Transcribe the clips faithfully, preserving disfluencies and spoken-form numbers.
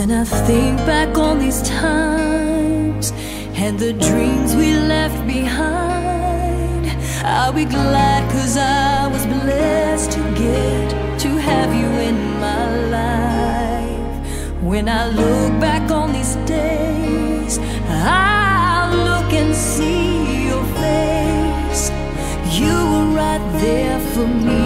I think back on these times and the dreams we left behind, I'll be glad, 'cause I was blessed to get to have you in my life. When I look back on these days, I'll look and see your face. You were right there for me.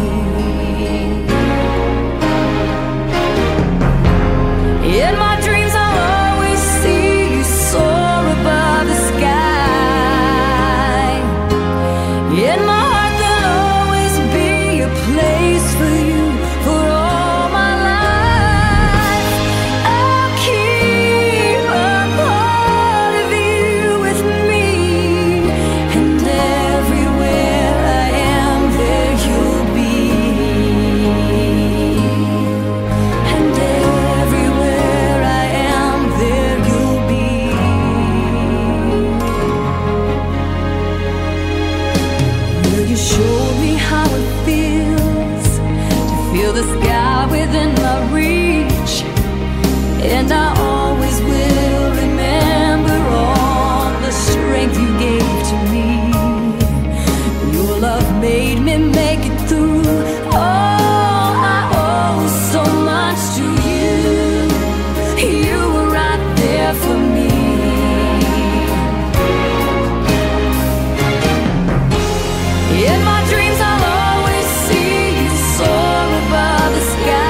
In my dreams I'll always see you soar above the sky. In my heart there'll always be a place for you for all my life. I'll keep a part of you with me, and everywhere I am there you'll be. And everywhere I am there you'll be. Will you show me how it feels to feel the sky within my reach? And I always will remember all the strength you gave to me. Your love made me make it through. Oh, I owe so much to you. You were right there for me. In my dreams I'll always see you soar above the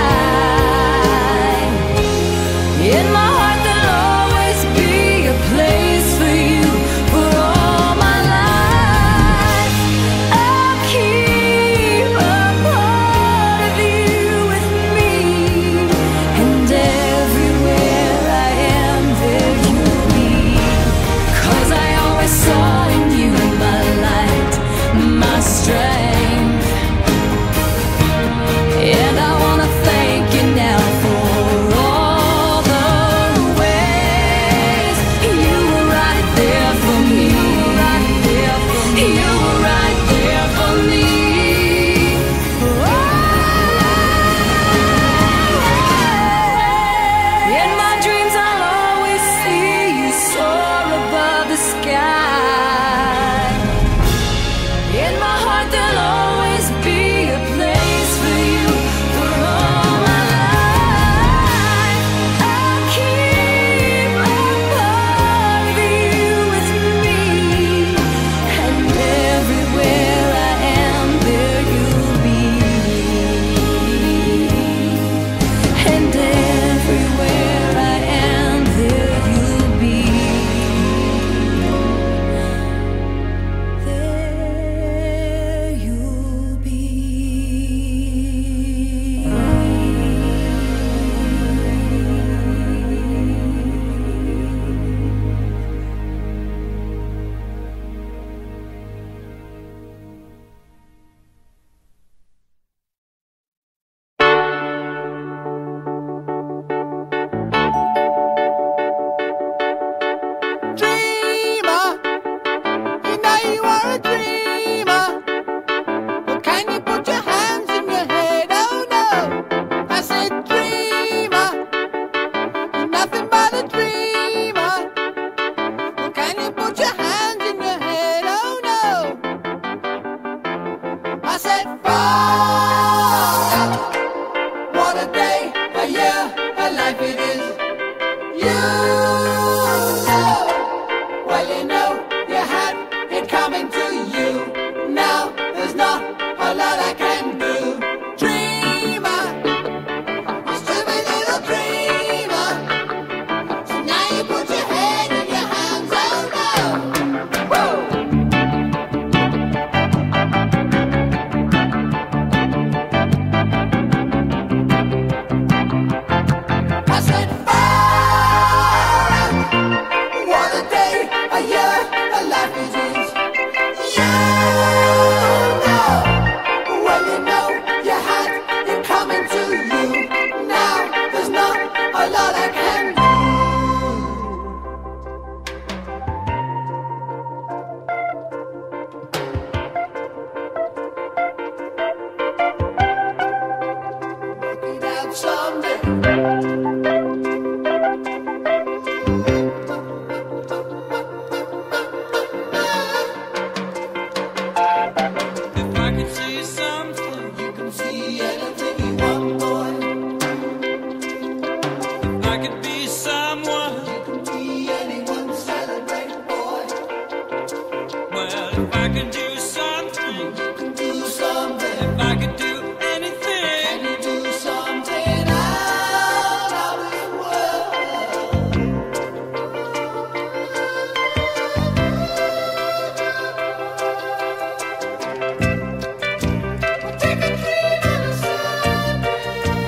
sky. In my heart there'll always be a place for you for all my life. I'll keep a part of you with me, and everywhere I am there you'll be. 'Cause I always saw in you my light, my strength. And I wanna thank you now for all the ways you were right there for me. You were right there for me. In my dreams I'll always see you soar above the sky. In my heart there'll always be a place for you for all my life. I'll keep a part of you with me, and everywhere I am there you'll be. And everywhere I am there you'll be. There you'll be. Dreamer, you know you are a dreamer. But can you put your hands in your head? Oh no, I said dreamer, you're nothing but a dreamer. But can you put your hands in your head? Oh no, I said fuck. What a day, a year, a life it is. You know, well you know you had it coming to you. Now there's not a lot I can do. Dreamer, you stupid little dreamer. So now you put your head in your hands. Oh no. Whoa. I said, fuck. could be someone, you could be anyone, celebrate, boy. well, if I could do something, You can do something. if I could do anything, Can you do something out of this world? Take a dream on a Sunday.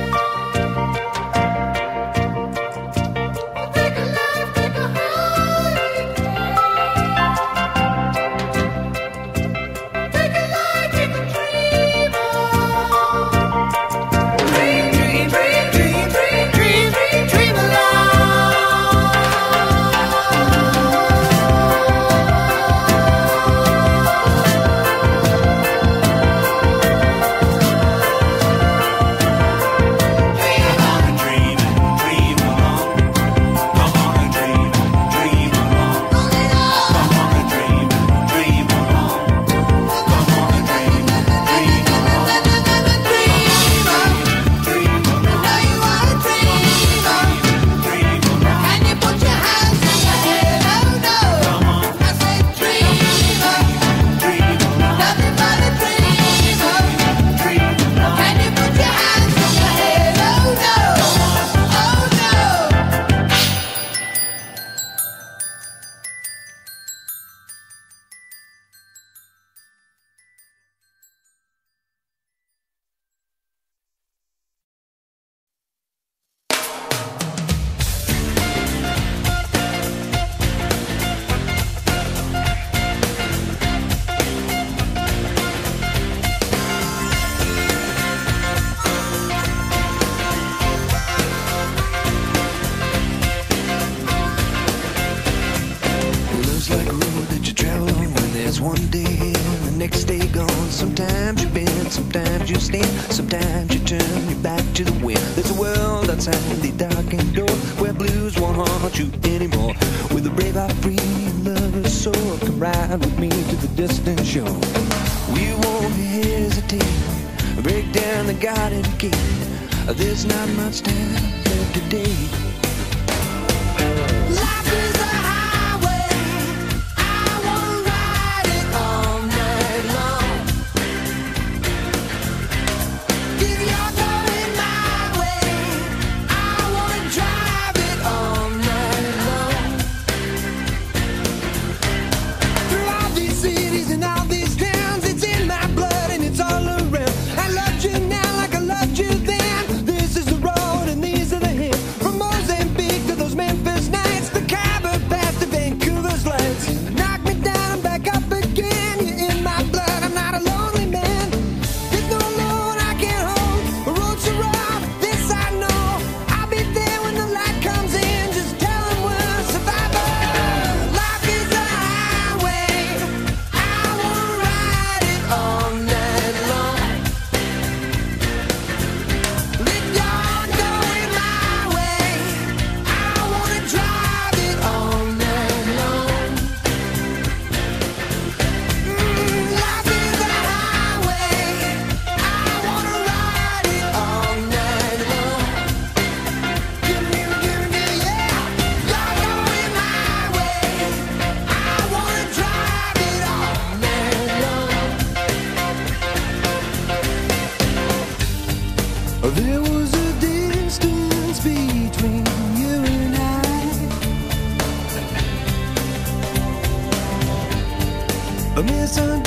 Take a life, take a holiday. Take a life, take a dream on. Dream, dream, dream, dream, dream, dream, dream, dream along. Come on and dream and dream along. Come on and dream and dream along. Come on and dream and dream along. Come on and dream and dream along. Dream along. Now you are a dreamer. Dream along. Can you put your hands in your head? Oh no. I said dreamer. Dream along. Nothing but a dreamer. Dream along. Can you put your hands in your head? Oh no. Oh no. Love's like a road that you travel on when there's one day here and the next day gone. Sometimes you bend, sometimes you stand, sometimes you turn your back to the wind. There's a world outside the darkened door where blues won't haunt you anymore. With a brave heart free and lover's soul, come ride with me to the distant shore. We won't hesitate, break down the garden gate. There's not much time left today. Life is a highway. I wanna ride it all night long. If you're going my way, I wanna drive it all night long. Through all these cities and all these towns, it's in my blood and it's all around. I loved you now like I loved you then. This is the road and these are the hills. From Mozambique to those Memphis nights, the Khyber Pass to Vancouver's lights. Knock me down and back up again. You're in my blood, I'm not a lonely man. There's no load I can't hold. The road's so rough, this I know. I'll be there when the light comes in. Just tell 'em we're survivors. Life is a highway. I wanna ride it all night long. If you're going my way, I wanna drive it all night long. Mm, life is a highway. I wanna ride it all night long. Give me, give me, give me, yeah. You're going my way. I wanna drive it all night long. There was a distance between you and I, a misunderstanding.